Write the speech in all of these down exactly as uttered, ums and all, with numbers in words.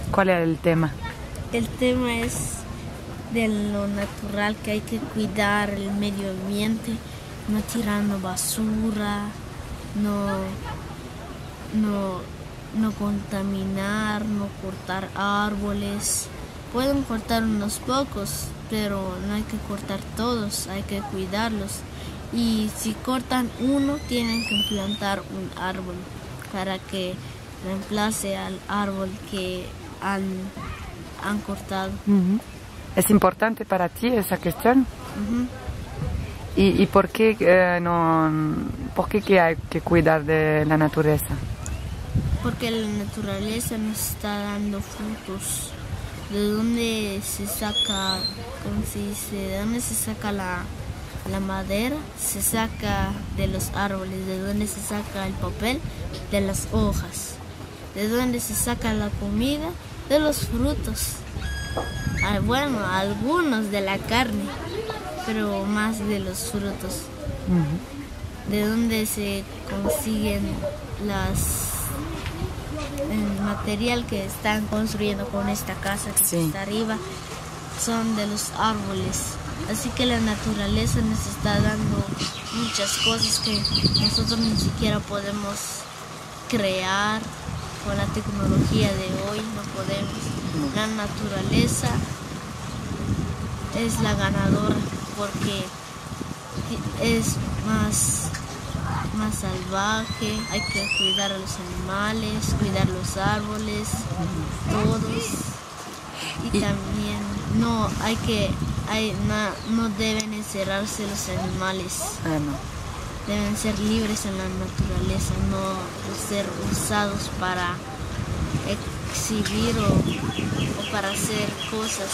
¿Cuál es el tema? El tema es de lo natural, que hay que cuidar el medio ambiente, no tirando basura, no, no, no contaminar, no cortar árboles. Pueden cortar unos pocos, pero no hay que cortar todos, hay que cuidarlos. Y si cortan uno, tienen que plantar un árbol para que reemplace al árbol que han, han cortado. Uh-huh. ¿Es importante para ti esa cuestión? Uh-huh. ¿Y, y por qué, eh, no, por qué que hay que cuidar de la naturaleza? Porque la naturaleza nos está dando frutos. ¿De dónde se saca, cómo se dice, de dónde se saca la, la madera? Se saca de los árboles. ¿De dónde se saca el papel? De las hojas. ¿De dónde se saca la comida? De los frutos. Ah, bueno, algunos de la carne, pero más de los frutos. Uh-huh. ¿De dónde se consiguen las el material que están construyendo con esta casa que sí. está arriba? Son de los árboles. Así que la naturaleza nos está dando muchas cosas que nosotros ni siquiera podemos crear con la tecnología de hoy, no podemos. La naturaleza es la ganadora porque es más más salvaje, hay que cuidar a los animales, cuidar los árboles, todos. Y, y también no hay que, hay, no, no deben encerrarse los animales. Ah, no. Deben ser libres en la naturaleza, no ser usados para exhibir o, o para hacer cosas.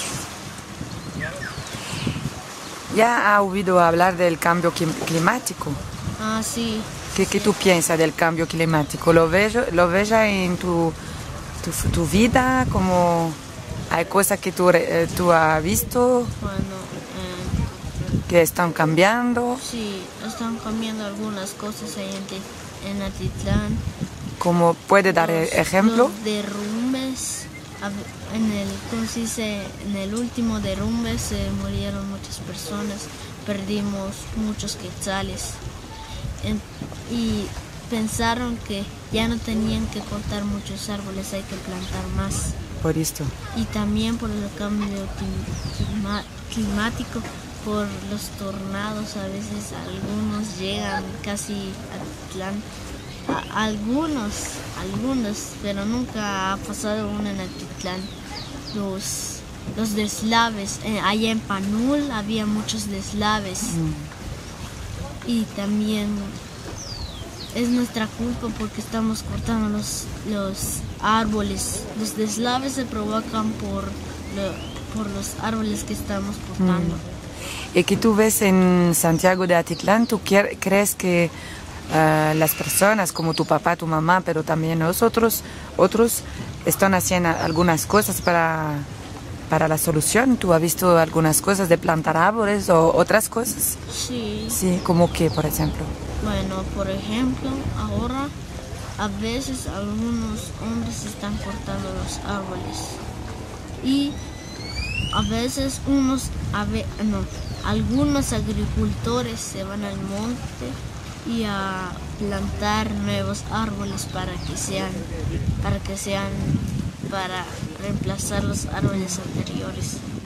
¿Ya ha oído hablar del cambio climático? Ah, sí. ¿Qué, sí. ¿Qué tú piensas del cambio climático? ¿Lo ves, lo ves ya en tu, tu, tu vida? Como ¿hay cosas que tú, eh, tú has visto? Bueno, eh, que están cambiando. Sí, están cambiando algunas cosas ahí en, en Atitlán. ¿Cómo puede dar los, ejemplo? Los derrumbes. En el, ¿cómo se dice? En el último derrumbe se murieron muchas personas. Perdimos muchos quetzales. En, y pensaron que ya no tenían que cortar muchos árboles, hay que plantar más. Por esto. Y también por el cambio clima, climático, por los tornados, a veces algunos llegan casi a Atitlán. A, algunos, algunos, pero nunca ha pasado uno en Atitlán. Los, los deslaves, eh, allá en Panul había muchos deslaves. Mm. Y también es nuestra culpa porque estamos cortando los, los árboles. Los deslaves se provocan por, lo, por los árboles que estamos cortando. Mm. ¿Y que tú ves en Santiago de Atitlán? ¿Tú crees que uh, las personas como tu papá, tu mamá, pero también nosotros, otros, están haciendo algunas cosas para... para la solución? ¿Tú has visto algunas cosas de plantar árboles o otras cosas? Sí. Sí, ¿como qué, por ejemplo? Bueno, por ejemplo, ahora a veces algunos hombres están cortando los árboles y a veces unos, a ve, no, algunos agricultores se van al monte y a plantar nuevos árboles para que sean, para que sean, para reemplazar los árboles anteriores.